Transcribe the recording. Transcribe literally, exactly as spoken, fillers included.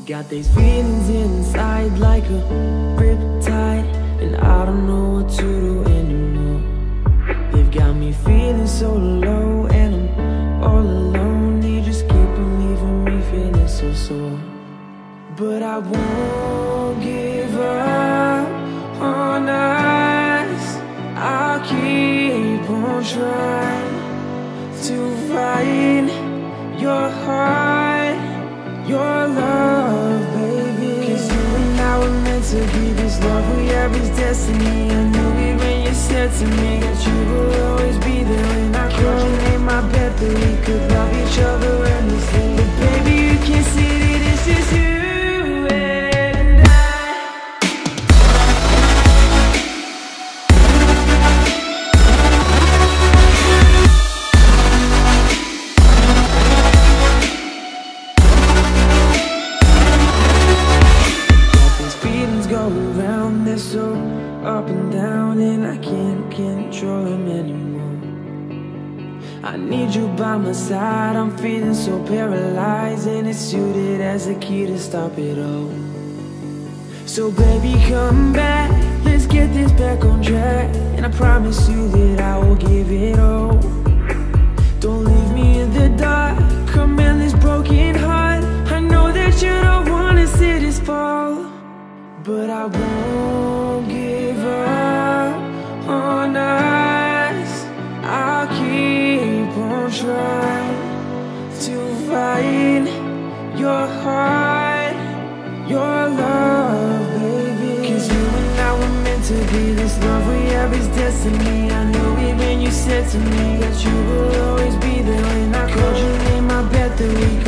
Got these feelings inside like a riptide, and I don't know what to do anymore. They've got me feeling so low, and I'm all alone. They just keep on leaving me feeling so sore. But I won't give up on us. I'll keep on trying to find your heart, your love, baby. Cause you and I were meant to be. This love we have is destiny. I knew it when you said to me that you will always be there. When I called your name, I bet that we could love each other endlessly. But baby, you can't see that it's just you. So up and down, and I can't control them anymore. I need you by my side. I'm feeling so paralyzed, and it's you that has the key to stop it all. So baby, come back, let's get this back on track. And I promise you that I will give it all. Don't leave me in the dark, come in this broken heart. I know that you don't wanna see this fall, but I won't give up on us. I'll keep on trying to find your heart, your love, baby. Cause you and I were meant to be. This love we have is destiny. I knew it when you said to me that you will always be there. When I called your name, I bet that we could